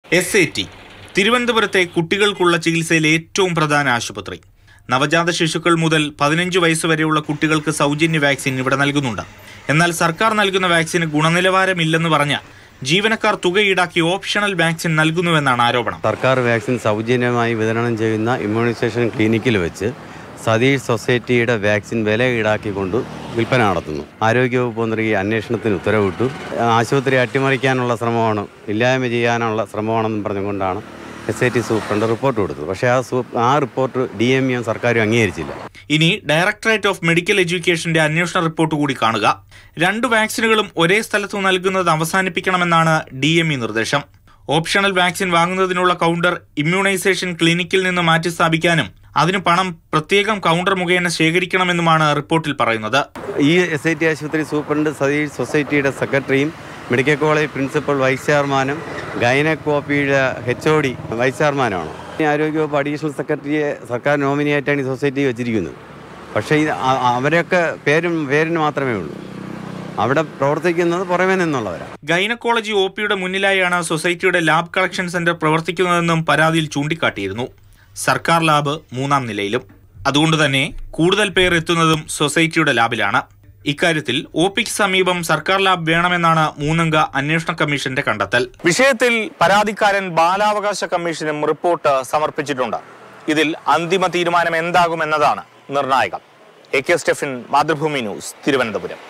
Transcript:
SAT തിരുവനന്തപുരത്തെ കുട്ടികൾക്കുള്ള ചികിത്സയിലെ ഏറ്റവും പ്രധാന ആശുപത്രി. നവജാത ശിശുക്കൾ മുതൽ 15 വയസ്സ് വരെയുള്ള കുട്ടികൾക്ക് സൗജന്യ വാക്സിൻ ഇവിടെ നൽകുന്നുണ്ട്. എന്നാൽ സർക്കാർ നൽകുന്ന വാക്സിന് ഗുണനിലവാരമില്ലെന്ന് പറഞ്ഞ ജീവനക്കാർ തുക ഈടാക്കി ഓപ്ഷണൽ വാക്സിൻ നൽകുന്നുവെന്നാണ് ആരോപണം. സർക്കാർ വാക്സിൻ സൗജന്യമായി വിതരണം ചെയ്യുന്ന ഇമ്മ്യൂണൈസേഷൻ ക്ലിനിക്കിൽ വെച്ച് സതീഷ് സൊസൈറ്റിയുടെ വാക്സിൻ വില ഈടാക്കിക്കൊണ്ട് വിൽപ്പന നടത്തുന്നു. ആരോഗ്യവകുപ്പ് മന്ത്രി അന്വേഷണത്തിന് ഉത്തരവിട്ടു. ആശുപത്രി അട്ടിമറിക്കാനുള്ള ശ്രമമാണ്, ഇല്ലായ്മ ചെയ്യാനുള്ള ശ്രമമാണെന്ന് പറഞ്ഞുകൊണ്ടാണ് SAT സൂപ്രണ്ട് റിപ്പോർട്ട് കൊടുത്തത്. പക്ഷേ ആ റിപ്പോർട്ട് DME സർക്കാരും അംഗീകരിച്ചില്ല. ഇനി ഡയറക്ടറേറ്റ് ഓഫ് മെഡിക്കൽ എഡ്യൂക്കേഷന്റെ അന്വേഷണ റിപ്പോർട്ട് കൂടി കാണുക. 2 വാക്സിനുകളും ഒരേ സ്ഥലത്ത് നൽകുന്നത് അവസാനിപ്പിക്കണമെന്നാണ് DME നിർദ്ദേശം. ഓപ്ഷണൽ വാക്സിൻ വാങ്ങുന്നതിനുള്ള കൗണ്ടർ ഇമ്മ്യൂണൈസേഷൻ ക്ലിനിക്കിൽ നിന്ന് മാറ്റി സ്ഥാപിക്കാനും അതിന് പണം പ്രത്യേകം കൗണ്ടർ മുഖേന ശേഖരിക്കണമെന്നുമാണ് റിപ്പോർട്ട് പറയുന്നത്. ഈ SAT ആശുപത്രി സൂപ്രണ്ട് സതീഷ് സൊസൈറ്റിയുടെ സെക്രട്ടറിയും മെഡിക്കൽ കോളേജ് പ്രിൻസിപ്പൽ വൈസ് ചെയർമാനും ഗൈനക്കോപ്പിയുടെ HOD വൈസ് ചെയർമാനുമാണ്. ആരോഗ്യവകുപ്പ് അഡീഷണൽ സെക്രട്ടറിയെ സർക്കാർ നോമിനിയായിട്ടാണ് ഈ സൊസൈറ്റി വെച്ചിരിക്കുന്നത്. പക്ഷേ അവരൊക്കെ പേരിന് മാത്രമേ ഉള്ളൂ. അവിടെ പ്രവർത്തിക്കുന്നത് പുറമേ നിന്നുള്ളവരാണ്. ഗൈനക്കോളജി OPയുടെ മുന്നിലായാണ് സൊസൈറ്റിയുടെ ലാബ് കളക്ഷൻ സെന്റർ പ്രവർത്തിക്കുന്നതെന്നും പരാതിയിൽ ചൂണ്ടിക്കാട്ടിയിരുന്നു. സർക്കാർ ലാബ് 3-ാം നിലയിലും. അതുകൊണ്ട് തന്നെ കൂടുതൽ പേർ എത്തുന്നതും സൊസൈറ്റിയുടെ ലാബിലാണ്. ഇക്കാര്യത്തിൽ OPക്ക് സമീപം സർക്കാർ ലാബ് വേണമെന്നാണ് 3-അംഗ അന്വേഷണ കമ്മീഷന്റെ കണ്ടെത്തൽ. വിഷയത്തിൽ പരാതിക്കാരൻ ബാലാവകാശ കമ്മീഷനും റിപ്പോർട്ട് സമർപ്പിച്ചിട്ടുണ്ട്. ഇതിൽ അന്തിമ തീരുമാനം എന്താകുമെന്നതാണ് നിർണായകം. AK Stephin, Mathrubhumi news, Thiruvananthapuram.